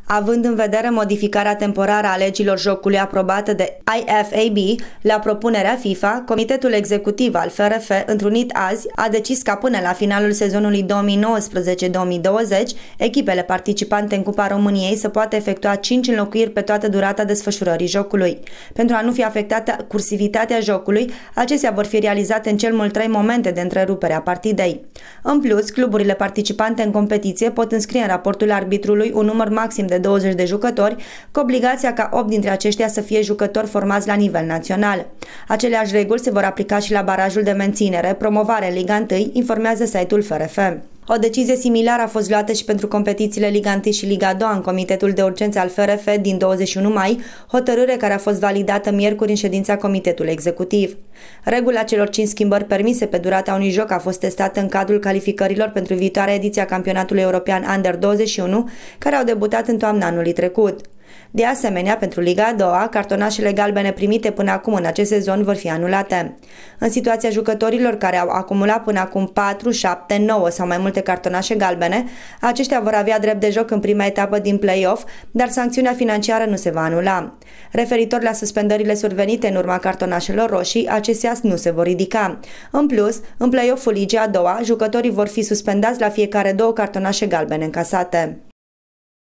Având în vedere modificarea temporară a legilor jocului aprobată de IFAB la propunerea FIFA, Comitetul Executiv al FRF, întrunit azi, a decis ca până la finalul sezonului 2019-2020, echipele participante în Cupa României să poată efectua 5 înlocuiri pe toată durata desfășurării jocului. Pentru a nu fi afectată cursivitatea jocului, acestea vor fi realizate în cel mult 3 momente de întrerupere a partidei. În plus, cluburile participante în competiție pot înscrie în raportul arbitrului un număr maxim de 20 de jucători, cu obligația ca 8 dintre aceștia să fie jucători formați la nivel național. Aceleași reguli se vor aplica și la barajul de menținere, promovare în Liga 1, informează site-ul FRF. O decizie similară a fost luată și pentru competițiile Liga 1 și Liga 2 în Comitetul de Urgență al FRF din 21 mai, hotărâre care a fost validată miercuri în ședința Comitetului Executiv. Regula celor 5 schimbări permise pe durata unui joc a fost testată în cadrul calificărilor pentru viitoarea ediție a Campionatului European Under 21, care au debutat în toamna anului trecut. De asemenea, pentru Liga a doua, cartonașele galbene primite până acum în acest sezon vor fi anulate. În situația jucătorilor care au acumulat până acum 4, 7, 9 sau mai multe cartonașe galbene, aceștia vor avea drept de joc în prima etapă din play-off, dar sancțiunea financiară nu se va anula. Referitor la suspendările survenite în urma cartonașelor roșii, acestea nu se vor ridica. În plus, în play-off-ul Ligii a doua, jucătorii vor fi suspendați la fiecare 2 cartonașe galbene încasate.